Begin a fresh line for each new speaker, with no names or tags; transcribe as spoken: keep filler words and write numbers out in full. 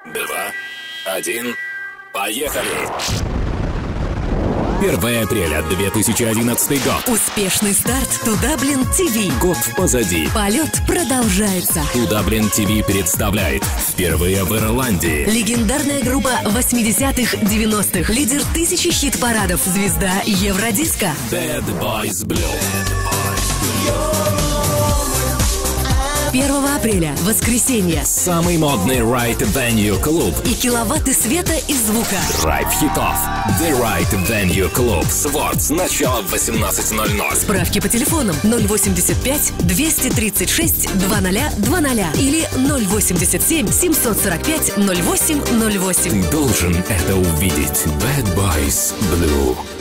два, один, поехали! первое апреля две тысячи одиннадцатый год.
Успешный старт Туда-Блин ТВ.
Год позади.
Полет продолжается.
Туда-Блин ТВ представляет впервые в Ирландии.
Легендарная группа восьмидесятых-девяностых. Лидер тысячи хит-парадов. Звезда Евродиска.
Bad Boys Blue.
первого апреля, воскресенье.
Самый модный Right Venue клуб.
И киловатты света и звука.
Драйв хитов. The Right Venue Club. Свод с начала в восемнадцать ноль ноль.
Справки по телефонам ноль восемьдесят пять двести тридцать шесть двадцать двадцать или ноль восемьдесят семь семьсот сорок пять ноль восемь ноль восемь.
Ты должен это увидеть. Bad Boys Blue.